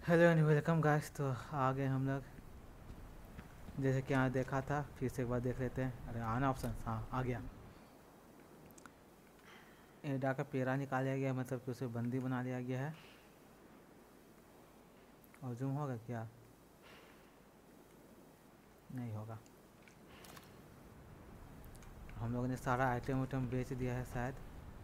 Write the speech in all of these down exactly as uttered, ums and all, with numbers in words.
Hello and welcome guys. तो आ गए हम लोग, जैसे कि यहाँ देखा था, फिर से एक बार देख लेते हैं। अरे आना ऑप्शन, हाँ आ गया। एडा का पेड़ा निकाला गया, मतलब कि उसे बंदी बना लिया गया है। और जूम होगा क्या? नहीं होगा। हम लोगों ने सारा आइटम वाइटम बेच दिया है शायद।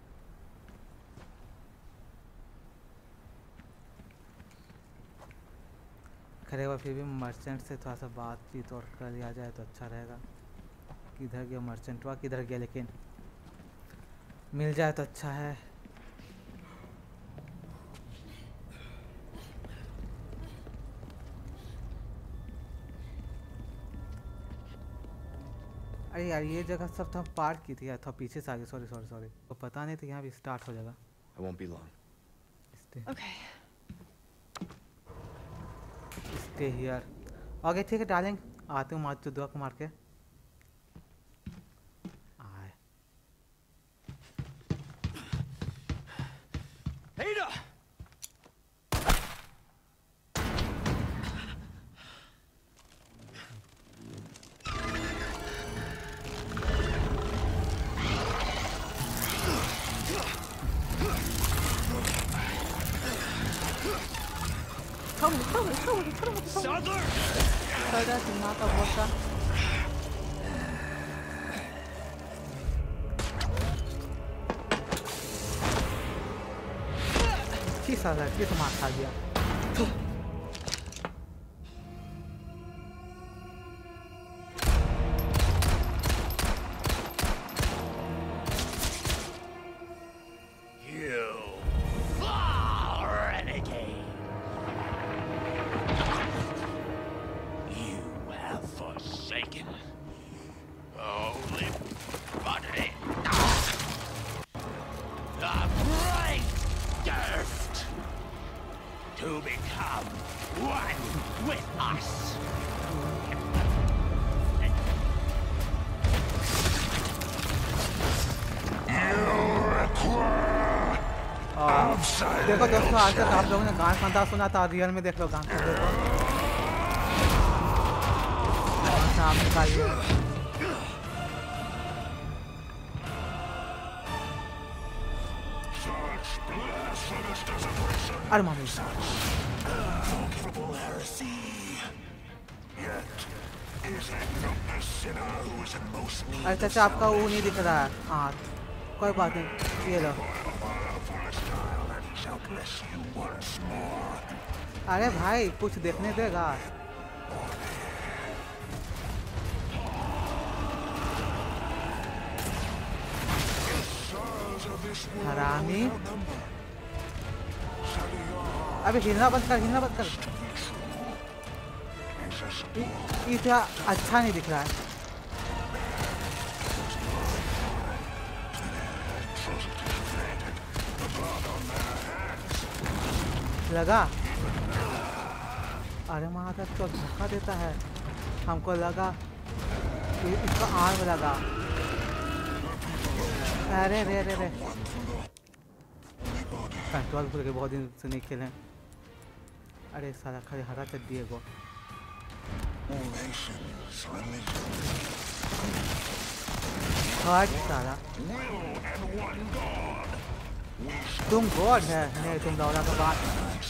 खड़े हुआ, फिर भी मर्चेंट से थोड़ा सा बातचीत और कर लिया जाए तो अच्छा रहेगा। किधर गया मर्चेंट? वह किधर गया? लेकिन मिल जाए तो अच्छा है। अरे यार, ये जगह सब तो हम पार्क की थी यार, थोड़ा पीछे से आगे। सॉरी सॉरी सॉरी, तो पता नहीं था यहाँ भी स्टार्ट हो जाएगा। I won't be long. Stay Okay. Stay here. Okay ठीक है डार्लिंग, आते हूँ मार दुआ को मार के। आए Ada! Come come come come Sadler! Sadler दिमाग का बहुत सा। किस साला किस मार खा गया? You far renegade! You have forsaken holy body. The great gift to become one with us. और देखो दोस्तों, आज तक आप लोगों ने गान फंदा सुना था, रियल में देख लो गान को। देखो सामने निकालिए। अरे मामी, अरे चाचा आपका वो नहीं दिख रहा है हाथ। कोई बात नहीं, ये लो। अरे भाई कुछ देखने देगा। हरामी, अबे हिलना बंद कर, हिलना बंद कर। इतना अच्छा नहीं दिख रहा है। लगा? अरे माता तो धक्का देता है। हमको लगा कि इसका आर्म लगा। अरे रे रे रे, कंट्रोल भूल के बहुत दिन से नहीं खेले। अरे साला खड़े हरा कर दिए गो। हट साला, तुम गॉड है नहीं, तुम दौड़ा का बात।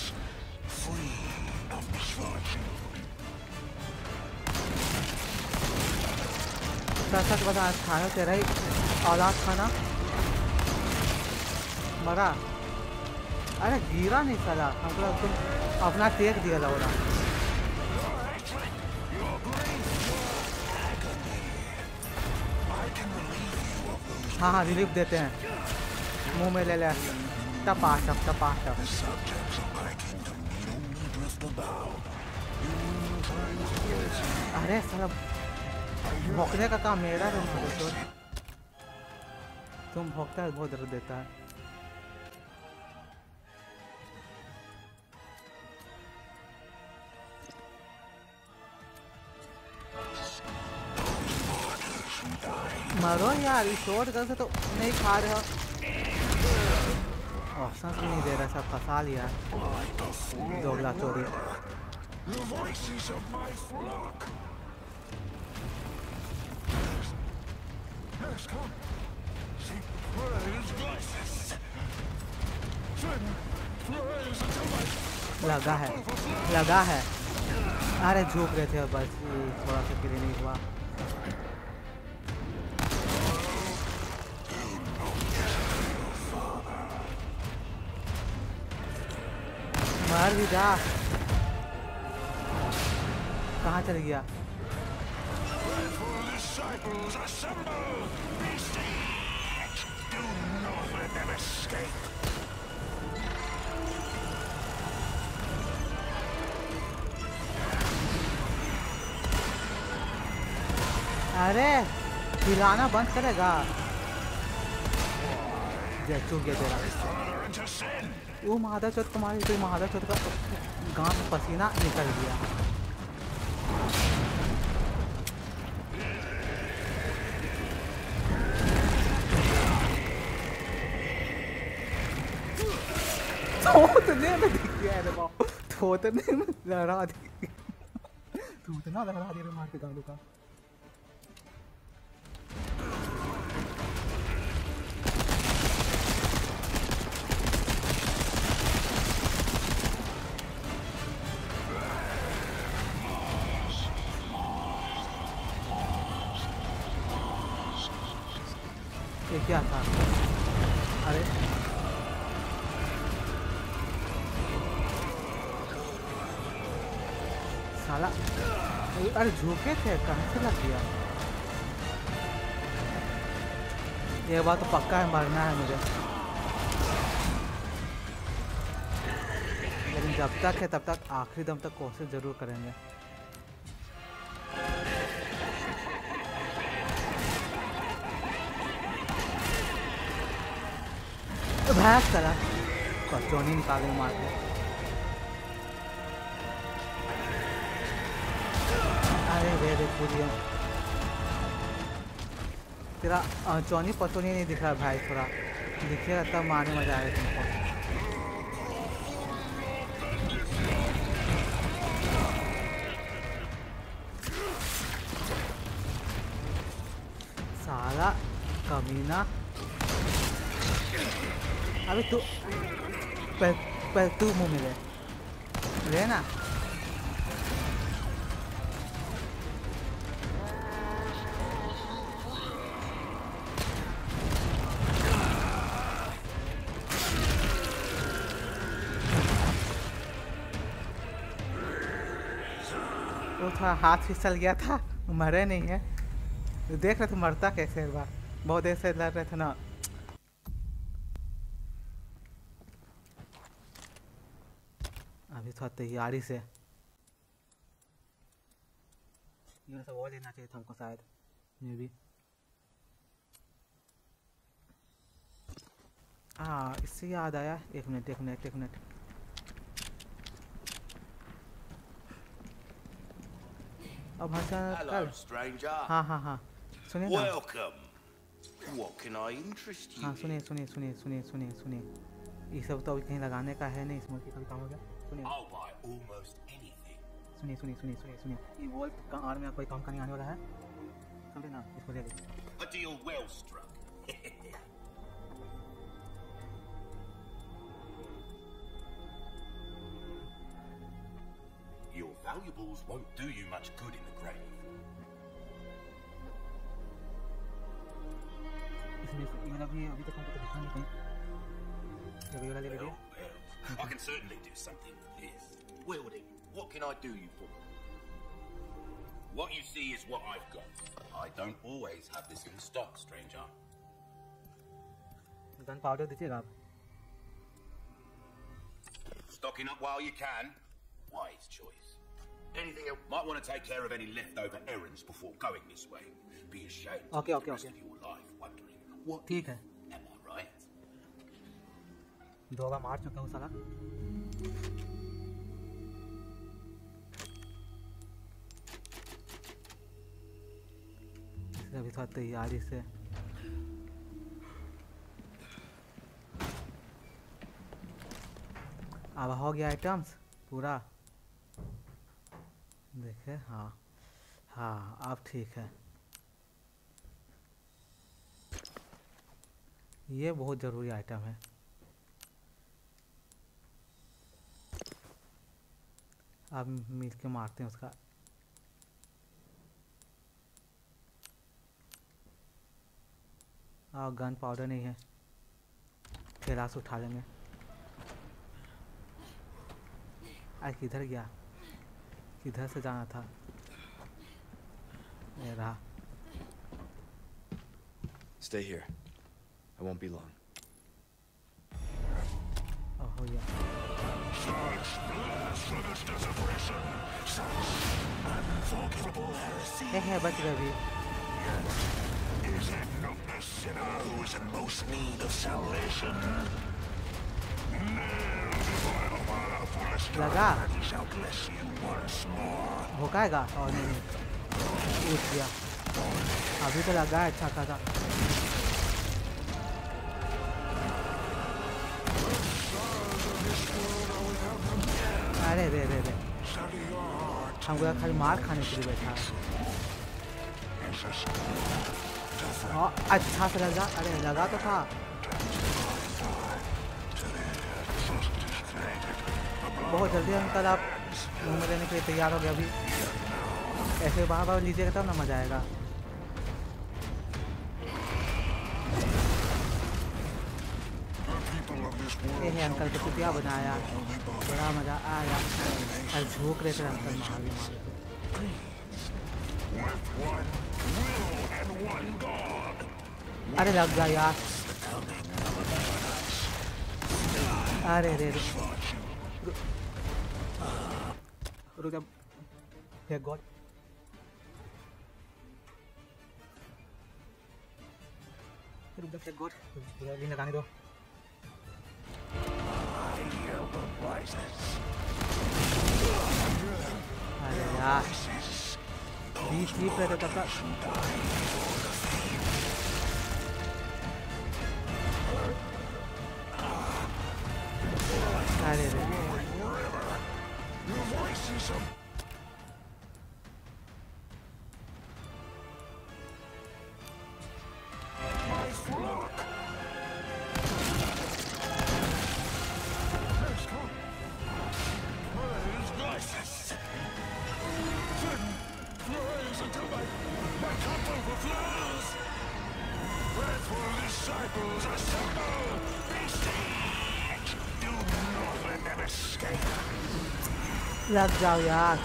सच बता, खाना तेरा ही औलाद खाना मरा। अरे गिरा नहीं साला, हमको तुम अपना टेक दिया लौड़ा। हाँ हाँ रिलीफ देते हैं, मुंह में ले ले। टपा टप टपा टप। अरे साला भौंकने का काम मेरा है। तो तुम भौंकता है, बहुत दर्द देता है। मरो यार, इस शॉट गन से तो नहीं खा रहे हो। ऑप्शन भी नहीं दे रहा, सब फंसा लिया। दोगला चोरी। The voices of my flock. Yes, come. See, praise glasses. Praise until my लगा है, लगा है। अरे झुक रहे थे बस, थोड़ा सा गिरे नहीं हुआ। मार भी जा। कहाँ चल गया? disciples assemble. Besiege. Do not let them escape. अरे हिलाना बंद करेगा। चूक गया तेरा। वो महादा चौथ तुम्हारी कोई महादा चौथ का गांव में पसीना निकल गया। थोतने में दिख गया है बाप, थोतने में लहरा दी, थोतना लहरा दे रहे मार के गालू का। ये क्या था? अरे साला, अरे झुके थे, कहाँ से लग गया? ये बात तो पक्का है, मरना है मुझे। लेकिन जब तक है तब तक आखिरी दम तक कोशिश जरूर करेंगे। भैंस करा कचौनी निकाले मार के। अरे रे रे पूरी तेरा चौनी पचौनी नहीं दिख रहा भाई, थोड़ा दिखेगा तब मारने मजा आएगा तुमको। साला कमीना, अभी तू पे, पे, तू मुँह में ले ले ना। वो था हाथ फिसल गया था, मरे नहीं है। देख रहे थे मरता कैसे एक बार, बहुत देर से लड़ रहे थे ना। अभी थोड़ा तैयारी से ये सब और लेना चाहिए था हमको शायद, ये भी। हाँ इससे याद आया, एक मिनट एक मिनट एक मिनट अब Hello, stranger. हाँ हाँ हाँ सुनिए ना। Welcome. What can I interest you हाँ in? सुनिए सुनिए सुनिए सुनिए सुनिए सुनिए, ये सब तो अभी कहीं लगाने का है नहीं, इसमें कभी काम हो गया। सुनिए I'll buy almost anything. सुनिए सुनिए सुनिए सुनिए सुनिए, ये वोल्ट का आर में कोई काम का नहीं आने वाला है, समझे ना, इसको ले लीजिए। A deal well struck. Your valuables won't do you much good in the grave. इसमें ये वाला भी अभी तक हमको तो दिखा नहीं कहीं, ये वाला ले लीजिए। Well, well, I can certainly do something with this. Wielding, what can I do you for? What you see is what I've got. I don't always have this in stock, stranger. Gunpowder दीजिएगा आप। Stocking up while you can. Wise choice. Anything else? Might want to take care of any leftover errands before going this way. Be ashamed Okay, of okay, the rest okay. of your life wondering what ठीक है, am I right? दो बार मार चुका हूँ साला। इसलिए अभी थोड़ा तैयारी से अब हो गया आइटम्स पूरा देखे। हाँ हाँ अब ठीक है। ये बहुत ज़रूरी आइटम है। अब मिल के मारते हैं उसका। और गन पाउडर नहीं है, थैला से उठा लेंगे। आज किधर गया, किधर से जाना था? ये रहा। Stay here. I won't be long. Oh, हो गया। है है बच गए भी। Is it not the sinner who is in most need of salvation? लगा He shall bless you once more. भोकाएगा और नहीं नहीं उठ गया। अभी तो लगा है अच्छा खासा। अरे रे रे रे हमको खाली मार खाने के लिए बैठा है। और अच्छा से लगा। अरे लगा तो था। बहुत जल्दी अंकल आप मुँह में लेने के लिए तैयार हो गया। अभी ऐसे बार बार लीजिएगा तब ना मजा आएगा। ये है अंकल को कुटिया बनाया, बड़ा मजा आया। और झोंक रहे थे अंकल मारे मारे। अरे लग गया यार। अरे रे रे रुक जा। हे गॉड रुक जा। हे गॉड अभी लगाने दो। अरे यार बीच बीच रहते तब तक। अरे रे लग जाओ यार।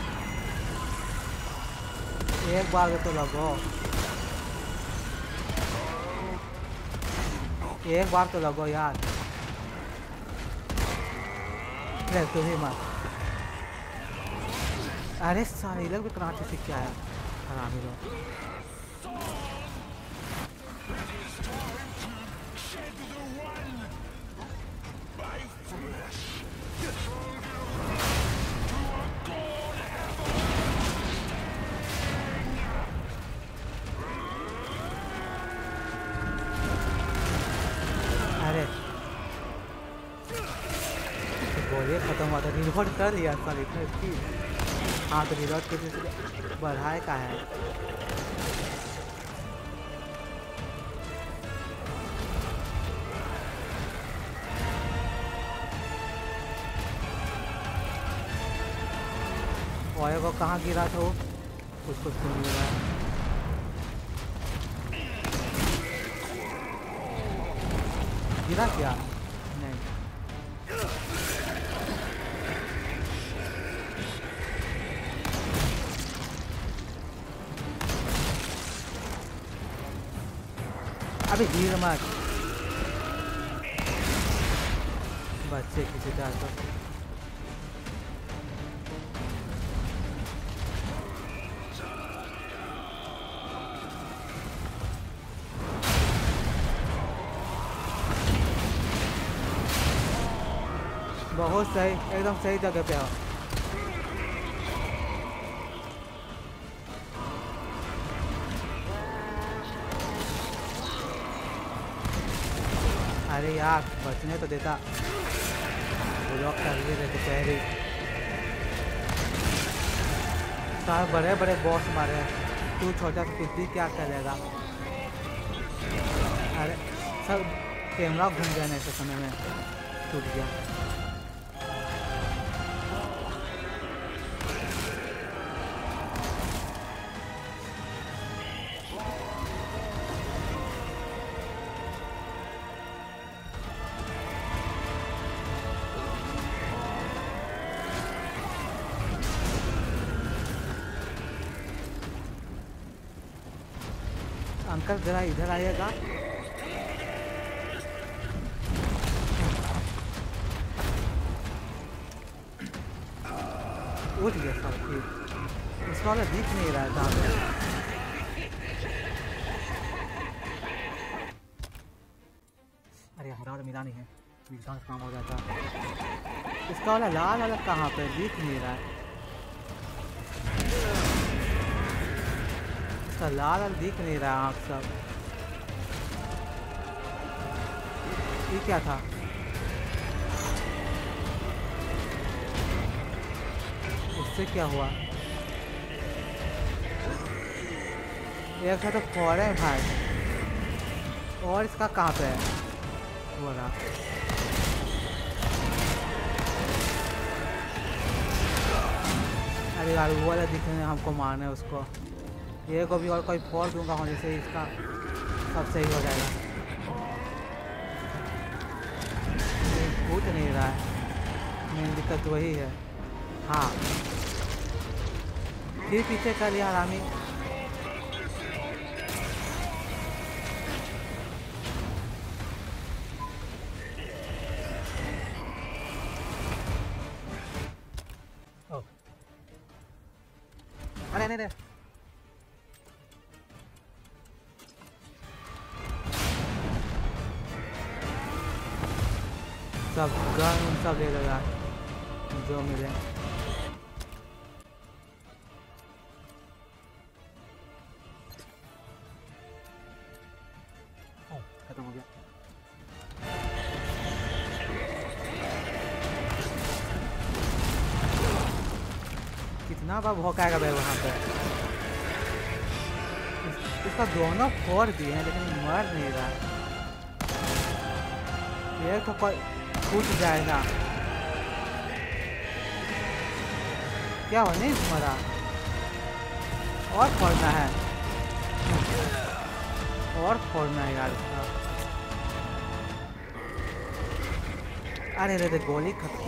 एक बार तो लगो, एक बार तो लगो यार। ले तू ही मत। अरे सारे लोग भी कराटे सीख के आया हरामी लोग। खत्म हुआ था। रिलोड कर लिया सर इतना स्पीड। हाँ तो रिलोड के बढ़ाए का है। ओए को कहाँ गिरा था वो, उसको सुन रहा है। गिरा क्या? नहीं अभी गिर मत बच्चे किसी तरह तो। बहुत सही, एकदम सही जगह पे हो। अरे यार बचने तो देता। ब्लॉक कर भी रहे थे पहले। सारे बड़े बड़े बॉस मारे हैं, तू छोटा सा कुत्ती क्या करेगा। अरे सब कैमरा घूम गया ऐसे समय में, टूट गया। अंकल जरा इधर आइएगा। उठ गया सब ठीक। इसका वाला दिख नहीं रहा था। अरे हरा वाला मिला नहीं है, मिलता काम हो जाता। इसका वाला लाल वाला कहाँ पे दिख नहीं रहा है। लाल लाल दिख नहीं रहा आँख सब। ये क्या था? इससे क्या हुआ? एक तो फोड़े है भाई, और इसका कहाँ पे है? वो रहा। अरे यार वो वाला दिखने हमको मारना है उसको। ये को भी और कोई फोड़ दूंगा होने से इसका सब सही हो जाएगा। फूट नहीं रहा है, मेन दिक्कत वही है। हाँ फिर पीछे कर लिया रामी। अरे नहीं नहीं सब गन सब ले लो यार जो मिले। खत्म हो गया। कितना बार भौंकाएगा भाई वहाँ पे। इस, इसका दोनों फोड़ दिए हैं लेकिन मर नहीं रहा। ये तो कोई टूट जाएगा। क्या हो नहीं मरा, और फोड़ना है, और फोड़ना है यार इसका। अरे रे गोली खत्म।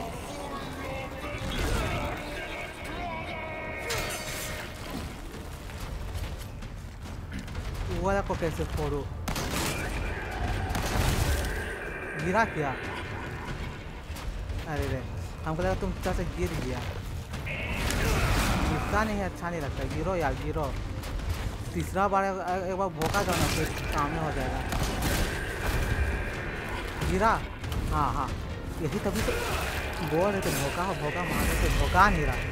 वाला को कैसे फोड़ू? गिरा क्या? अरे रे हमको लगा तुम तरह से गिर गया। गिरता नहीं है, अच्छा नहीं लगता। गिरो यार गिरो। तीसरा बार एक बार भोंका दो ना फिर सामने हो जाएगा। गिरा? हाँ हाँ यही तभी तो बोल रहे थे भोंका भोंका मारने से भोंका नहीं रहा।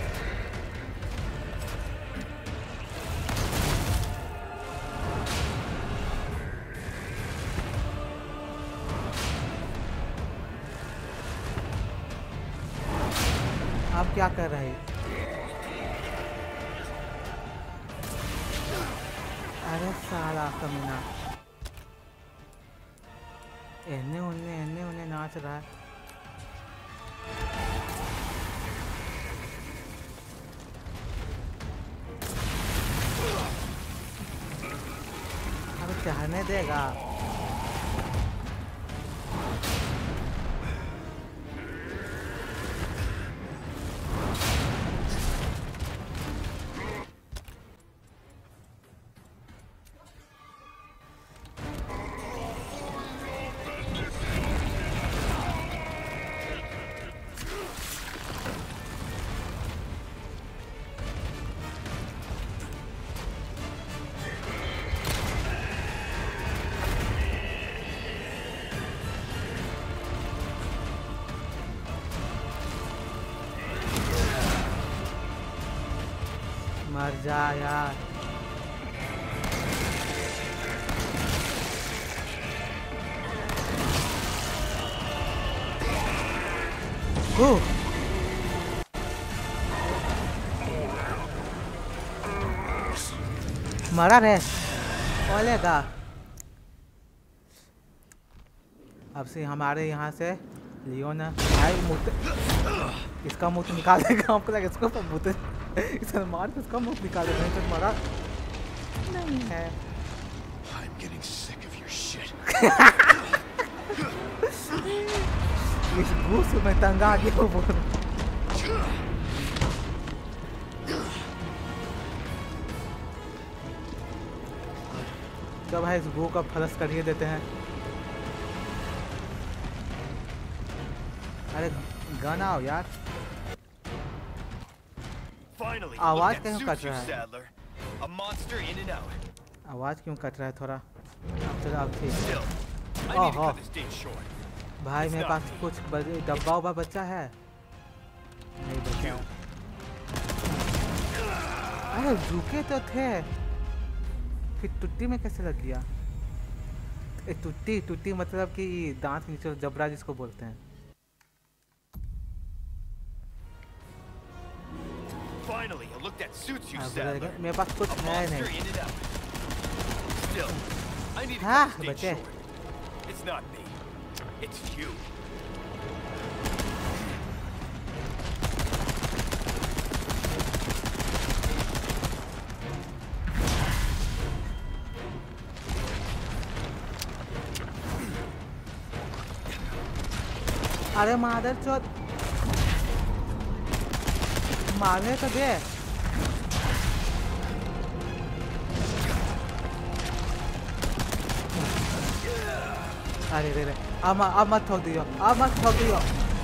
आप क्या कर रहे हैं? अरे साला कमीना एने उन्ने एने उन्ने नाच रहा है। अब चढ़ने देगा। मर जा यार। गो मरा रे बोलेगा। अब से हमारे यहाँ से लियोन भाई मुँह इसका मुँह तो निकाल देगा। हमको लगा इसको मुँह इसे मार के उसका मुँह निकाल देगा। तो मरा नहीं है। I'm getting sick of your shit. इस घूस में तंग आ गया वो। तो भाई इस गो का फलस करिए देते हैं। अरे गाना आओ यार। आवाज क्यों कट रहा है? आवाज क्यों कट रहा है थोड़ा? चलो अब ठीक। ओहो भाई मेरे पास कुछ डब्बा उब्बा बच्चा है नहीं बचा। अरे रुके तो थे फिर टुट्टी में कैसे लग गया? ए, टुट्टी टुट्टी मतलब कि दांत के नीचे जबड़ा जिसको बोलते हैं। Finally, a look that suits you, Sadler. मेरे पास कुछ है नहीं। Still, I need to हाँ cut this बच्चे। date short. It's not me. It's you. अरे मादर चोद मारने तो दे। अरे रे रे अब अब मत ठोक दियो अब मत ठोक दियो।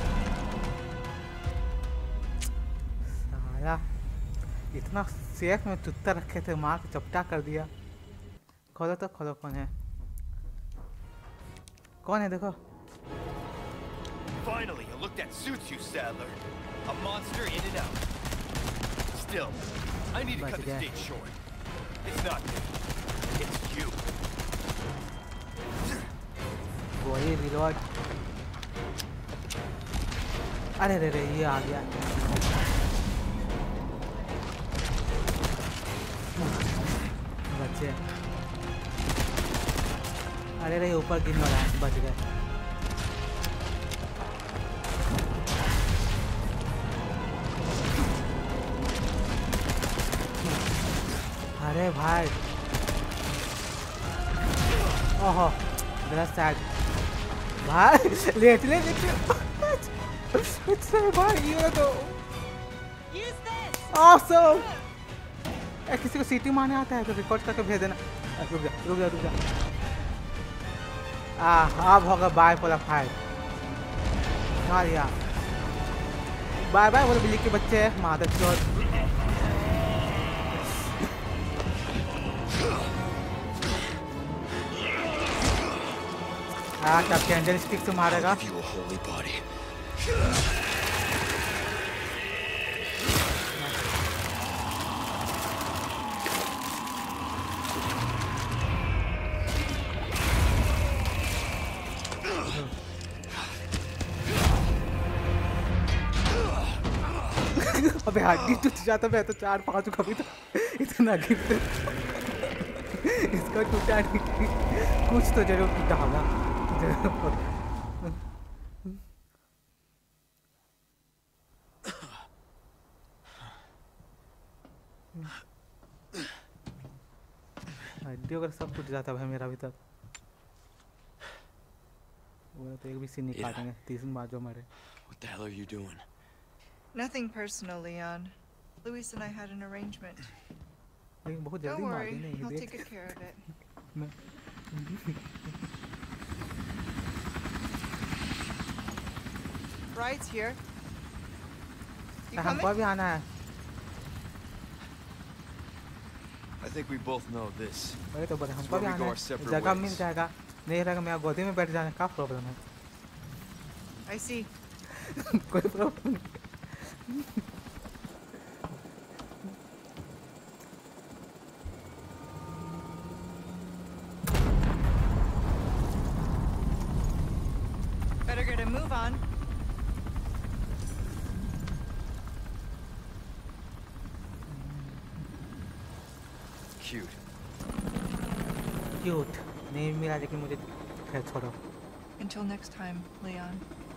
साला इतना सेफ में चुत्ता रखे थे मार के चपटा कर दिया। खोलो तो खोलो कौन है कौन है देखो। Finally, a look that suits you, Sadler. A monster in and out. Still, I need to cut this date short. It's not me. It's you. वही रिलोड। अरे रे रे ये आ गया। बच्चे अरे रे ऊपर गिर रहा है बच गए। अरे भाई ओहो मेरा सैड भाई लेट ले लेट भाई ये तो ऑसम। किसी को सीटी मारने आता है तो रिकॉर्ड करके भेज देना। रुक जा रुक जा रुक जा। आ अब होगा बाय पोला फाइव। हाँ यार बाय बाय बोले बिल्ली के बच्चे मादर चोद। हाँ क्या कैंडल स्टिक से मारेगा। अबे हड्डी टूट जाता मैं तो चार पांच कभी तो इतना गिफ्ट इसका टूटा नहीं कुछ तो जरूर टूटा होगा। हड्डी अगर सब टूट जाता भाई मेरा अभी तक वो तो एक भी सीन नहीं काटेंगे तीस बार जो मरे। What the hell are you doing? Nothing personal, Leon. Luis and I had an arrangement. लेकिन बहुत Don't जल्दी मार worry, दी नहीं I'll देख। take good care of it. Ride's here. You हमको coming? भी आना है। I think we both know this. वही तो बोले हमको भी where we आना go है। our separate जगह ways. मिल जाएगा नहीं रहेगा मेरा गोदी में बैठ जाने का प्रॉब्लम है। I see. कोई प्रॉब्लम नहीं। Better get a move on. cute. Cute नहीं मिला लेकिन मुझे खैर छोड़ो. Until next time, Leon.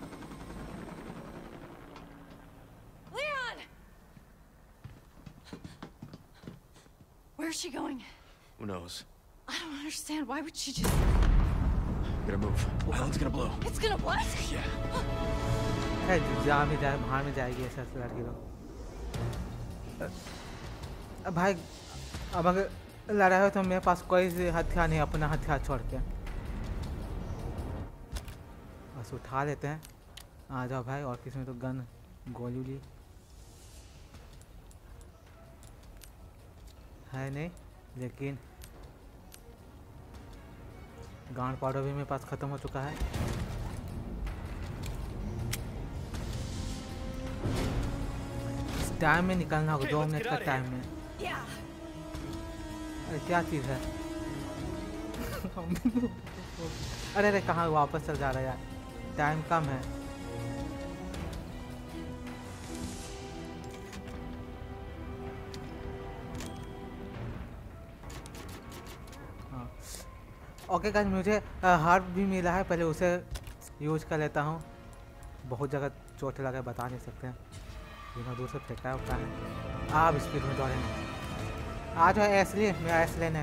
Leon! Where's she going? Who knows? I don't understand. Why would she just... We gotta move. Island's gonna blow. It's gonna what? Yeah. अरे जा भी जाए बाहर में जाएगी ऐसा लड़की लोग. भाई अब अगर लड़ा है तो मेरे पास कोई हथियार नहीं, अपना हथियार छोड़ के बस उठा लेते हैं. आ जाओ भाई. और किसी में तो गन गोली उली है नहीं, लेकिन गांड पाउडर भी मेरे पास ख़त्म हो चुका है. इस टाइम में निकलना होगा. दो मिनट का टाइम में. अरे क्या चीज़ है? अरे अरे कहाँ वापस चल जा रहा है यार. टाइम कम है. हाँ ओके गाइस, मुझे हार्ट भी मिला है. पहले उसे यूज कर लेता हूँ. बहुत जगह चोट लगा बता नहीं सकते हैं. बिना दूर से फेंका होता है. आप स्पीड में दौड़ेंगे. आ जाओ एसली, मेरा एस लेने.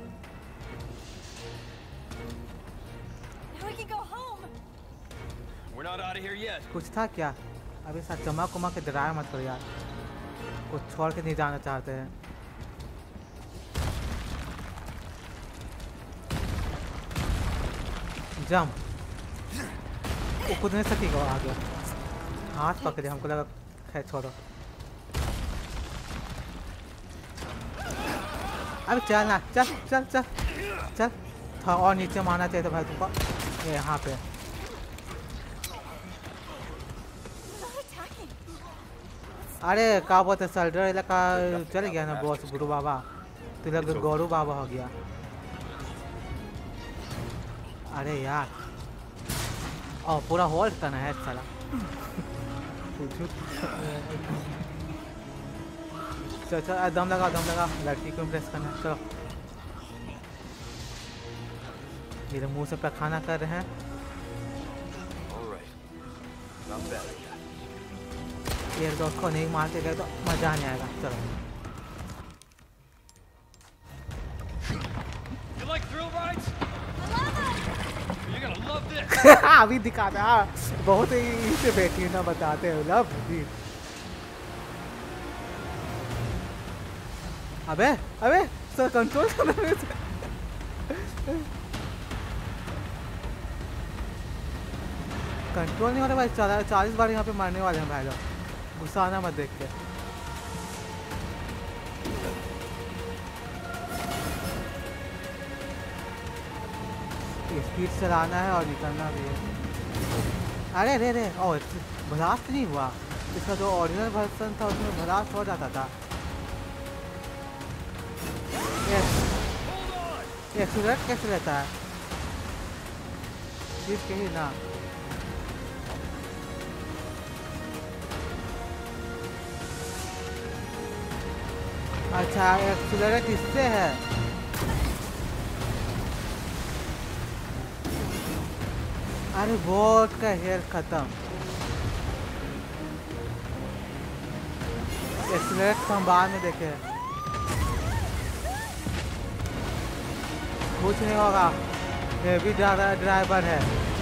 Now we can go home. We're not out of here yet. कुछ था क्या? अभी साथ चमक उमा के डराया मत करो यार. कुछ छोड़ के नहीं जाना चाहते हैं. जम वो कूदने सकेगा आगे. हाथ पकड़े, हमको लगा खैर छोड़ो. अरे चल ना, चल चल चल चल. था और नीचे मारना चाहिए था भाई तुमको. ये यहाँ पे अरे क्या बोलते सल्डर इलाका चल गया ना बॉस. गुरु बाबा तो लग गौरू बाबा हो गया. अरे यार और पूरा होल्ड करना है साला. चल चल दम लगा दम लगा. लड़की को इम्प्रेस करना है. चलो मेरे मुंह से पखाना कर रहे हैं. एक दो को नहीं मारते गए तो मजा नहीं आएगा. चलो You like thrill rides? You're gonna love this. अभी दिखाता है. बहुत ही से बैठी ना बताते हैं. लव भी. अबे अबे सर कंट्रोल करना. कंट्रोल नहीं हो रहा भाई. चालीस बार यहाँ पे मारने वाले हैं भाई लोग. गुस्सा आना मत देख के. स्पीड चलाना है और निकलना भी है. अरे रे रे और ब्लास्ट नहीं हुआ. इसका जो ओरिजिनल वर्जन था उसमें ब्लास्ट हो जाता था. एक्सीलेट कैसे रहता है? चीज के ही ना. अच्छा एक्सीलरेट इससे है. अरे बोट का हेयर खत्म. एक्सीलरेट हम बाद में देखे. कुछ नहीं होगा. ये भी ज़्यादा ड्राइवर है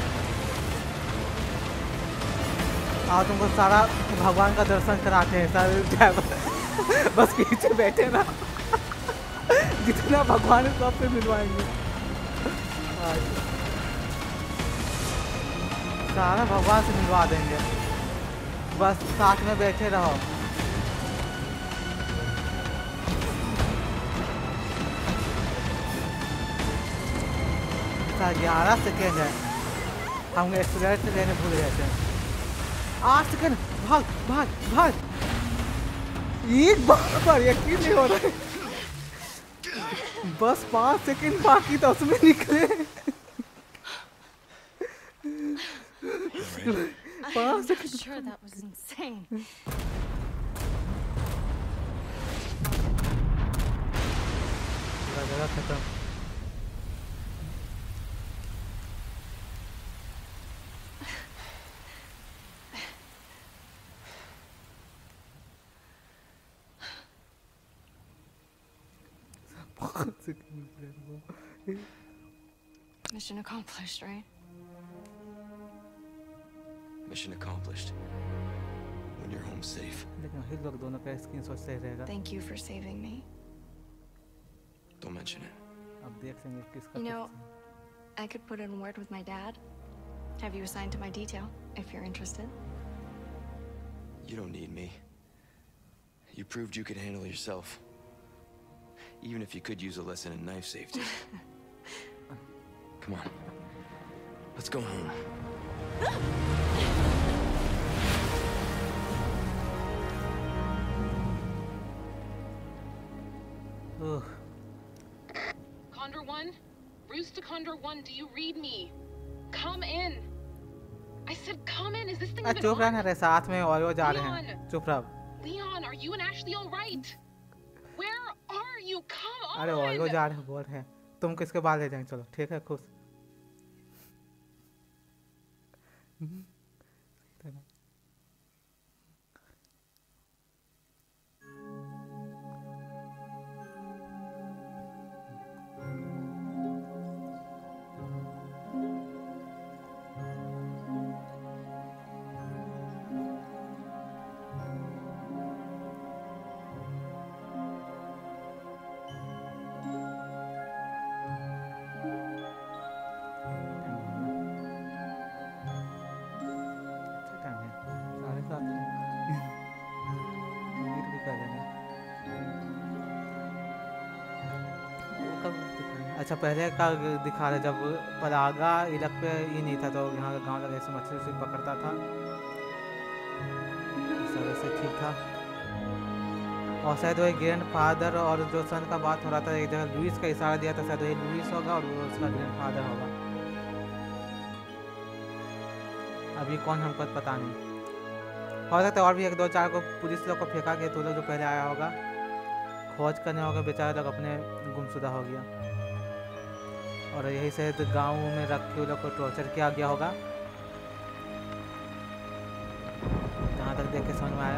और तुमको सारा भगवान का दर्शन कराते हैं सारे ड्राइवर. बस पीछे बैठे ना. जितना भगवान है सबसे मिलवाएंगे. सारा भगवान से मिलवा देंगे. बस साथ में बैठे रहो. ग्यारह सेकेंड है. हम एक्सीलरेट से लेने भूल गए थे. आठ सेकेंड. भाग भाग भाग. एक बार पर यकीन नहीं हो रहा है. बस पाँच सेकंड बाकी तो उसमें निकले. पाँच second. Sure, that was insane. जाएगा खत्म। Mission accomplished, right? Mission accomplished. When you're home safe. लेकिन वही लोग दोनों का स्क्रीनशॉट सही रहेगा। Thank you for saving me. Don't mention it. अब देख लेंगे किसका। You know, I could put in word with my dad. Have you assigned to my detail, if you're interested? You don't need me. You proved you could handle yourself. Even if you could use a lesson in knife safety. Come on. Let's go home. Ugh. Condor One? Bruce to Condor One, do you read me? Come in. I said come in. Is this thing even चुप रहना on? रे, साथ में और वो जा रहे हैं। Leon! चुप रह। Leon, are you and Ashley all right? Where are you? Come on! अरे और वो जा रहे हैं, बोल रहे हैं तुम किसके बाद ले जाएंगे। चलो ठीक है, खुश। अच्छा पहले का दिखा रहा जब परागा इलाक पे ये नहीं था तो यहाँ का गाँव लगा ऐसे मछली से पकड़ता था, वैसे ठीक था। और शायद वही ग्रैंड फादर और जो सन का बात हो रहा था, एक जगह लुइस का इशारा दिया था, शायद वही लुइस होगा और वो उसका ग्रैंड फादर होगा। अभी कौन हमको पता नहीं, हो सकता है और भी एक दो चार को पुलिस लोग को फेंका के तो लोग जो पहले आया होगा खोज करने होगा, बेचारा लोग अपने गुमशुदा हो गया और यही से तो गाँव में रख के उन लोग को टॉर्चर किया गया होगा, जहाँ तक देख के समझ में आया।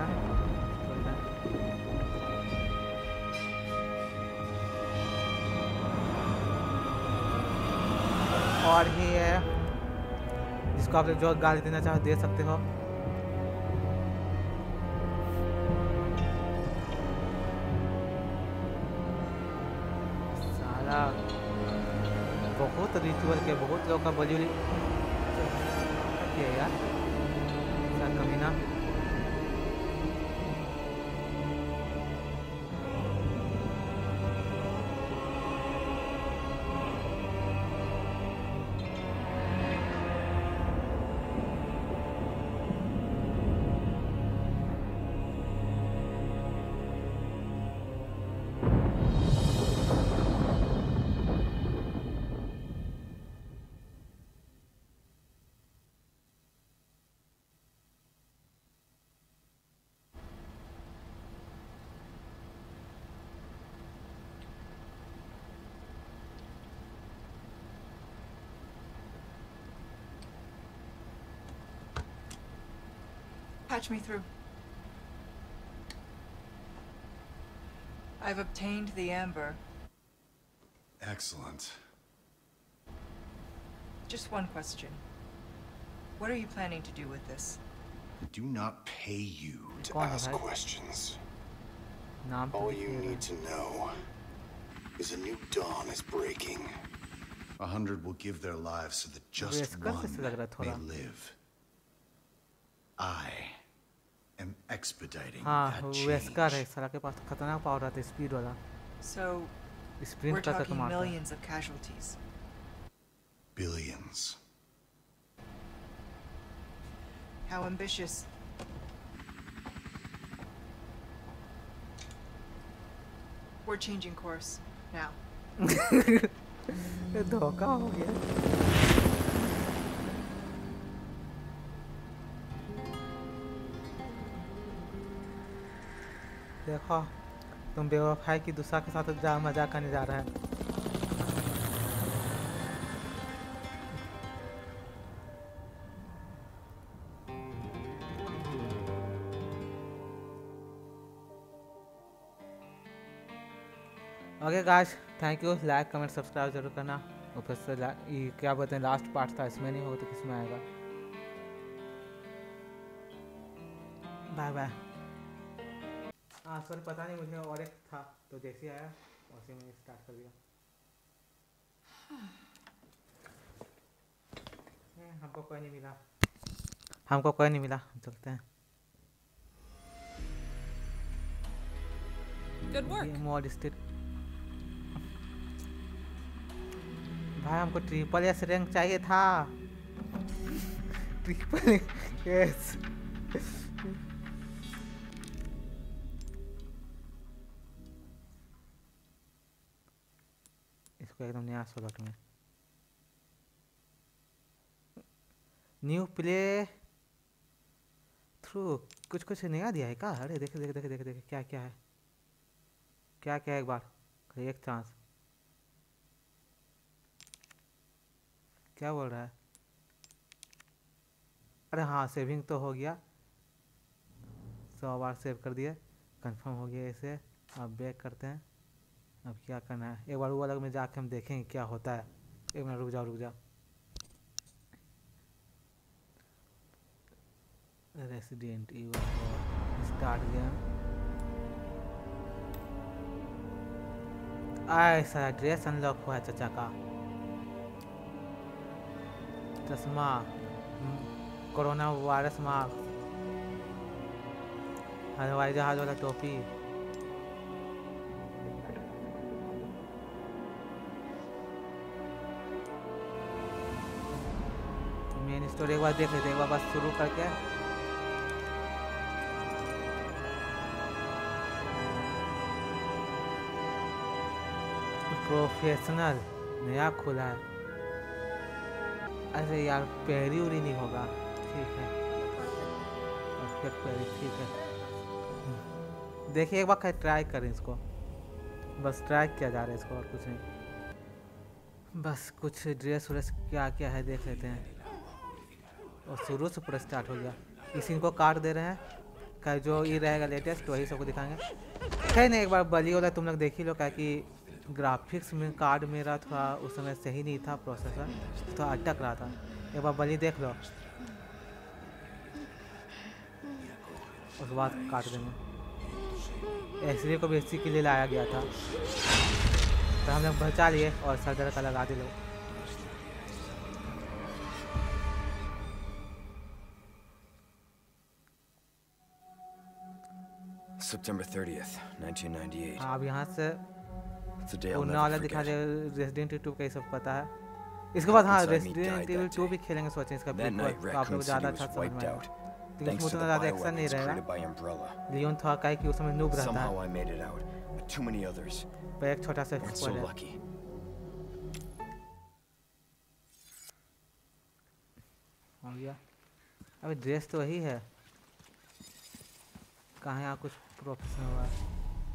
और ही है जिसको आप जो गाली देना चाहो दे सकते हो। सारा बहुत रिचुअल के बहुत लोग का बलि किया यार, कमीना। Patch me through. I've obtained the amber. Excellent. Just one question. What are you planning to do with this? I do not pay you to Go on, ask right? questions. नाम तो All लिख you लिया need to know is a new dawn is breaking. A hundred will give their lives so that just Wesker one जैसे लग रहा may थोड़ा। live. I am expediting हाँ that Wesker है, change. सारा के पास खतरनाक पावर आता है, स्पीड वाला, So, we're स्प्रिंट करके तो talking मारता है। millions of casualties. Billions. How ambitious. We're changing course now. ये धोखा हो गया। देखो तुम बेवफाई की दूसरा के साथ जा मजाक करने जा रहा है। Okay guys, thank you. Like comment subscribe जरूर करना। और फिर से ये क्या बोलते हैं, लास्ट पार्ट था, इसमें नहीं होगा तो किसमें आएगा। Bye bye. हाँ सॉरी, पता नहीं, मुझे और एक था तो जैसे आया वैसे मैंने स्टार्ट कर दिया। हमको कोई नहीं मिला, हमको कोई नहीं मिला, चलते हैं। Good work. मोड स्टेट भाई, हमको ट्रिपल एस रैंक चाहिए था। ट्रिपल एस इसको एकदम नया स्लॉट में न्यू प्ले थ्रू कुछ कुछ नया दिया है क्या? अरे देखे देखे देखे देखे देखे क्या क्या है, क्या क्या है, एक बार एक चांस। क्या बोल रहा है? अरे हाँ, सेविंग तो हो गया, सौ बार सेव कर दिए, कंफर्म हो गया इसे। अब बैक करते हैं। अब क्या करना है, एक बार वो अलग में जाके हम देखेंगे क्या होता है। एक मिनट रुक जाओ रुक जाओ। Resident Evil start game. आए सारा ड्रेस अनलॉक हुआ है चाचा का। चश्मा, कोरोना वायरस मास्क, हवाई जहाज वाला टोपी। मेन स्टोरी एक बार देख लेते, एक बार बस शुरू करके। प्रोफेशनल नया खुला है। अरे यार पैरी उरी नहीं होगा, ठीक है पैरी, ठीक है। देखिए एक बार ट्राई करें इसको, बस ट्राई किया जा रहा है इसको और कुछ नहीं। बस कुछ ड्रेस व्रेस क्या क्या है देख लेते हैं। और शुरू से पूरा स्टार्ट हो गया। इसी को काट दे रहे हैं, क्या जो ये रहेगा लेटेस्ट वही सबको दिखाएंगे। खैर नहीं, एक बार बली वाला तुम लोग देख ही लो, क्या कि ग्राफिक्स में कार्ड मेरा थोड़ा उस समय सही नहीं था, प्रोसेसर तो अटक रहा था। एक बार बली देख लो, उसके बाद काट देंगे। एसरी को भी इसी के लिए लाया गया था, तो हम लोग बचा लिए और सर्जर का लगा दिए। September thirtieth, nineteen ninety-eight. अब यहाँ से पुणे वाला दिखा दे, रेसिडेंट टू का ये सब पता है। इसके बाद हाँ रेसिडेंट इविल टू भी खेलेंगे, सोचें इसका प्रीक्वल, तो आप लोग ज़्यादा अच्छा समझ में आएगा। लेकिन उसमें उतना ज़्यादा एक्शन नहीं रहेगा। लियोन था का कि उस समय नूब रहता है, पर एक छोटा सा स्पॉइलर है। हो गया। अबे ड्रेस तो वही है, कहाँ यहाँ कुछ प्रोफेशनल हुआ है।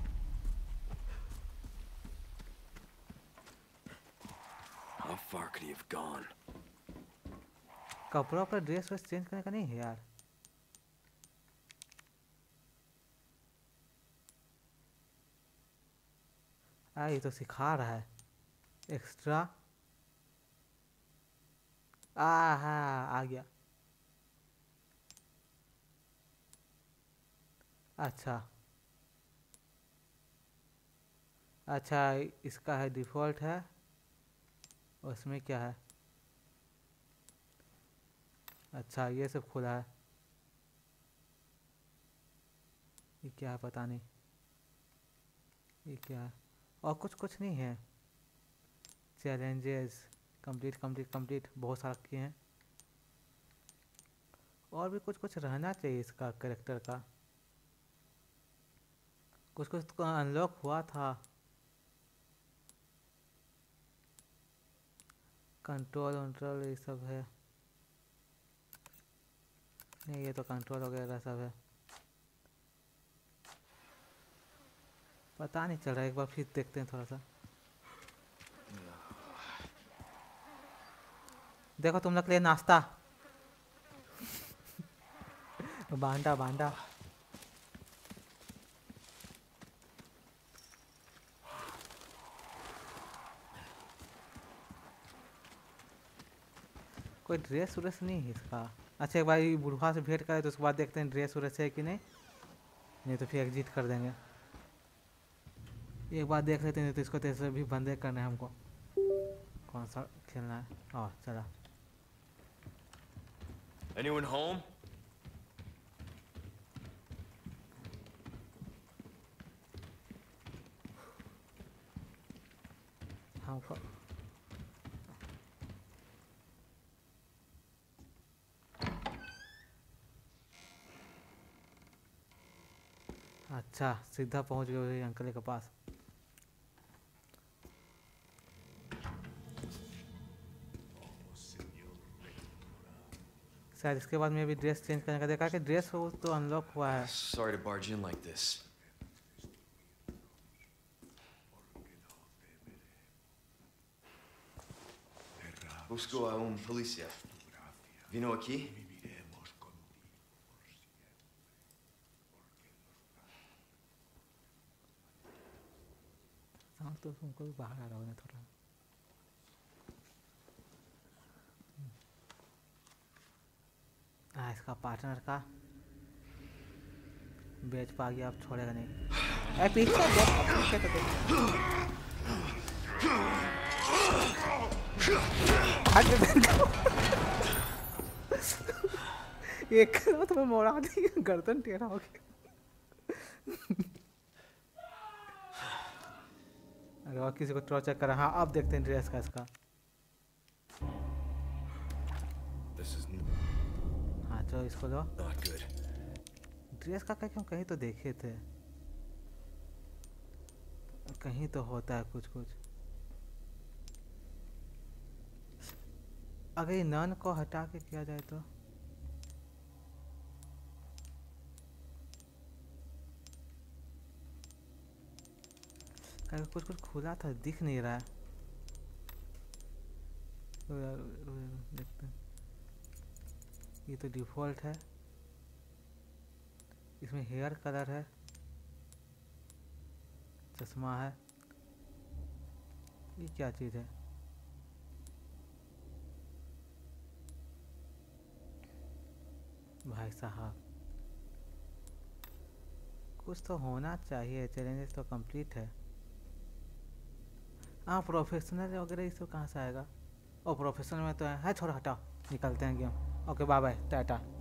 How far could he have gone? कपड़ा पर ड्रेस वेस चेंज करने का नहीं है यार। आ ये तो सिखा रहा है एक्स्ट्रा। आ हाँ आ गया। अच्छा अच्छा, इसका है डिफ़ॉल्ट है, उसमें क्या है? अच्छा ये सब खुला है, ये क्या है पता नहीं, ये क्या है? और कुछ कुछ नहीं है। चैलेंजेस कंप्लीट कंप्लीट कंप्लीट बहुत सारा किए हैं। और भी कुछ कुछ रहना चाहिए इसका कैरेक्टर का, कुछ कुछ तो अनलॉक हुआ था। कंट्रोल कंट्रोल ये सब है नहीं, ये तो कंट्रोल वगैरह सब है, पता नहीं चल रहा। एक बार फिर देखते हैं थोड़ा सा। देखो तुम लोग के लिए नाश्ता बांडा बांडा। कोई ड्रेस व्रेस नहीं है इसका। अच्छा एक बार ये बुढ़वा से भेंट करे तो उसके बाद देखते हैं ड्रेस व्रेस है कि नहीं, नहीं तो फिर एग्जिट कर देंगे। एक बार देख लेते हैं, तो इसको तो ऐसे भी बंदे करना है हमको। कौन सा खेलना है? ओह चला। Anyone home? हमको अच्छा सीधा पहुंच गए अंकल के पास। शायद इसके बाद में भी ड्रेस चेंज करने का देखा कि ड्रेस हो तो अनलॉक हुआ है। Sorry to barge in like this. Busco a un policía. Vino aquí? हाँ तो तुमको भी बाहर आ रहा होगा थोड़ा। हाँ इसका पार्टनर का बेच पा गया, अब छोड़ेगा नहीं। ए पीछे देख, पीछे तो देख। एक वो तुम्हें मोड़ा दी, गर्दन टेढ़ा हो गया। अरे और किसी को टॉर्चर करा। हाँ अब देखते हैं ड्रेस का इसका। हाँ चलो इसको दो। ड्रेस का कहीं कहीं तो देखे थे, कहीं तो होता है कुछ कुछ। अगर ये नन को हटा के किया जाए तो कहीं कुछ कुछ खुला था, दिख नहीं रहा है। देखते हैं, ये तो डिफ़ॉल्ट है। इसमें हेयर कलर है, चश्मा है, ये क्या चीज़ है? भाई साहब कुछ तो होना चाहिए। चैलेंजेस तो कंप्लीट है। हाँ प्रोफेशनल वगैरह ये सब कहाँ से आएगा? और प्रोफेशनल में तो है, है छोड़ हटाओ, निकलते हैं game. Okay bye bye Tata.